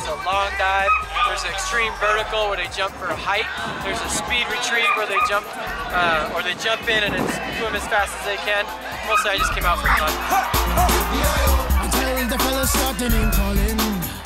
a long dive. There's an extreme vertical where they jump for a height. There's a speed retreat where they jump in and swim as fast as they can. Mostly I just came out for fun. Until the fellas start the name calling,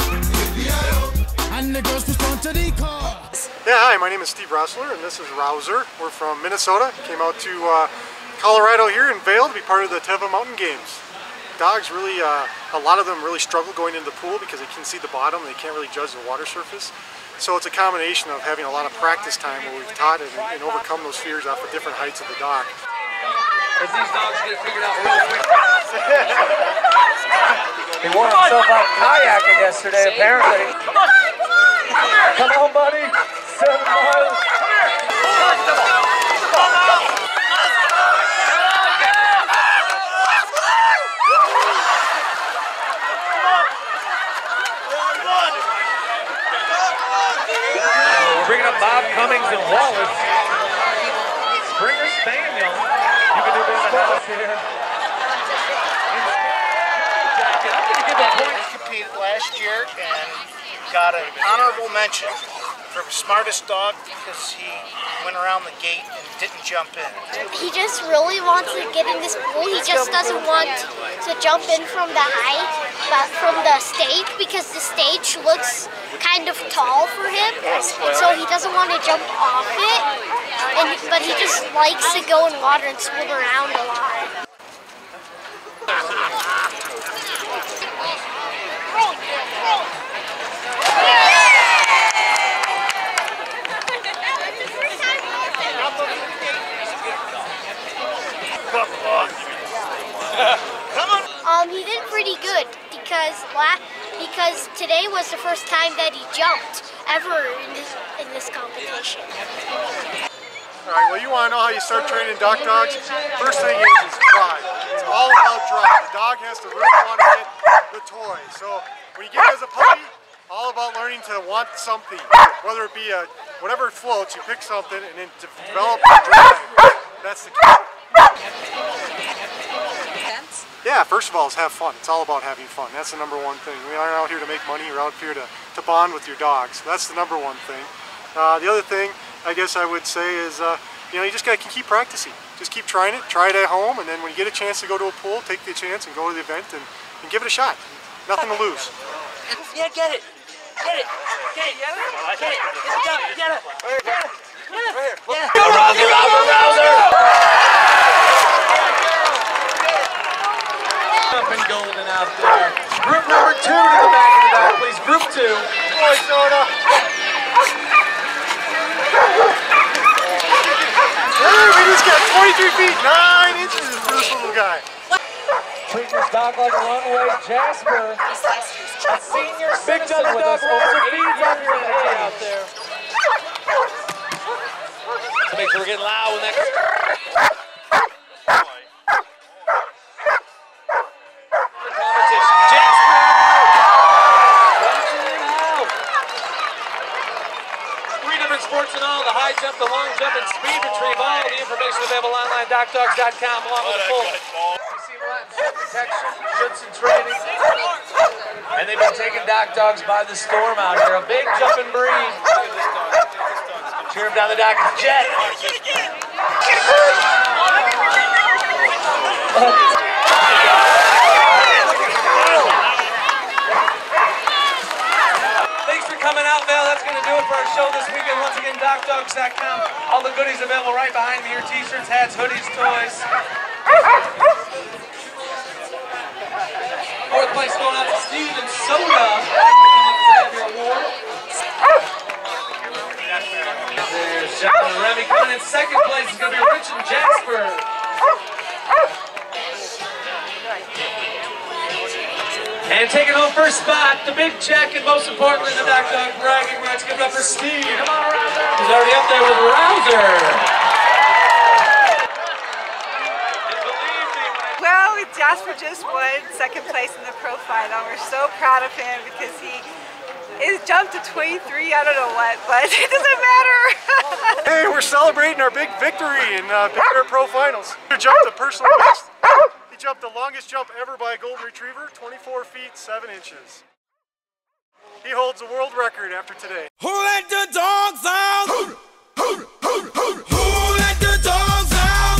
and the girls respond to the call. Yeah, hi, my name is Steve Rossler and this is Rouser. We're from Minnesota. Came out to Colorado here in Vail to be part of the Teva mountain games. Dogs really, a lot of them really struggle going into the pool because they can see the bottom. They can't really judge the water surface. So it's a combination of having a lot of practice time where we've taught it and overcome those fears off of different heights of the dock. As these dogs get figured out real quick. He wore himself out kayaking yesterday, apparently. Come on, buddy. 7 miles. We're bringing up Bob Cummings and Wallace. Springer Spaniel. You can do this in the house here. I'm going to give a point. Competed last year and got an honorable mention for the smartest dog because he went around the gate and didn't jump in. He just really wants to get in this pool. He just doesn't want to jump in from the height, but from the stage, because the stage looks kind of tall for him, and so he doesn't want to jump off it, but he just likes to go in water and swim around a lot. He did pretty good because today was the first time that he jumped ever in this competition. All right, well, you want to know how you start training dock dogs? First thing is drive. It's all about drive. The dog has to really want to get the toy. So when you get it as a puppy, all about learning to want something, whether it be whatever floats, you pick something and then develop the drive. That's the key. Yeah, first of all is have fun. It's all about having fun. That's the number one thing. We aren't out here to make money. We're out here to bond with your dogs. That's the number one thing. The other thing I guess I would say is, you just got to keep practicing. Just keep trying it. Try it at home, and then when you get a chance to go to a pool, take the chance and go to the event and give it a shot. Nothing to lose. Yeah, get it. Get it. Get it. Get it. Get it. Get it. Get it. Get it. Right here. Rouser, Rouser, Rouser. Jumping golden out there. Group number 2 to the back of the dock, please. Group 2. Boy, soda. Hey, we just got 23 feet 9 inches for this little guy. Treating this dog like a runaway. Jasper, a senior citizen with us, over feeds on your head out there. So make sure we're getting loud when that. Sports and all, the high jump, the long jump, and speed retrieve. All the information available online, DocDogs.com, along with the full protection, shoots and training. And they've been taking Doc Dogs by the storm out here. A big jumping breeze. Cheer him down the dock. Jet. Coming out, Vail. That's going to do it for our show this weekend. Once again, DocDogs.com. All the goodies available right behind me here. T-shirts, hats, hoodies, toys. Fourth place going out to Steve and Soda. Come up and grab your award. There's John and Remy coming in second place. It's going to be Rich and Jasper. And taking home first spot, the big check, and most importantly, the Doc Dog bragging rights. Give it up for Steve. Come on, Rouser. He's already up there with Rouser. Well, Jasper just won second place in the pro final. We're so proud of him because he jumped to 23, I don't know what, but it doesn't matter. Hey, we're celebrating our big victory in Big Bear Pro Finals. He jumped a personal best. He jumped the longest jump ever by a golden retriever, 24 feet 7 inches. He He holds the world record after today. Who let the dogs out? Who let the dogs out?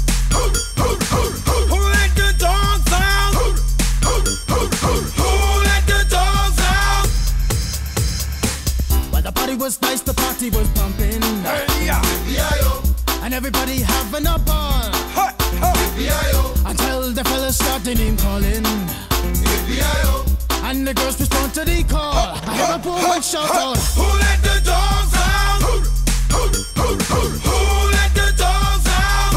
Who let the dogs out? Who let the dogs out? Well, the party was nice, the party was pumping. And everybody having a ball. Until the fellas started name calling. And the girls respond to the call. I hear a woman shout out, who let the dogs out? Who let the dogs out?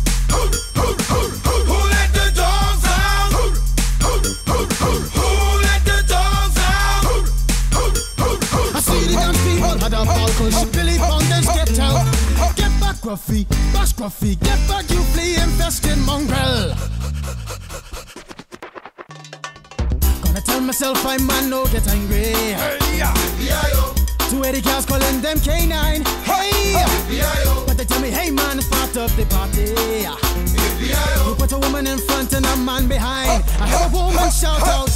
Who let the dogs out? Who let the dogs out? I see the dance people had a ball cause Billy Fountains get out. Get back, Gruffy, bash Gruffy, get back, you flea infested mongrel. Gonna tell myself I man no get angry. Two 80 cows calling them K9. Hey, but they tell me, hey man, it's part of the party. You put a woman in front and a man behind. I hear a woman shout out,